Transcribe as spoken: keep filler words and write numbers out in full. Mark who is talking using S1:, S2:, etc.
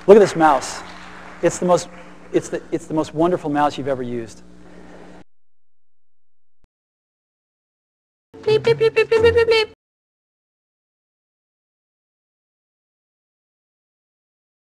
S1: Look at this mouse. It's the most, it's the, it's the most wonderful mouse you've ever used.
S2: Bleep, bleep, bleep, bleep, bleep, bleep.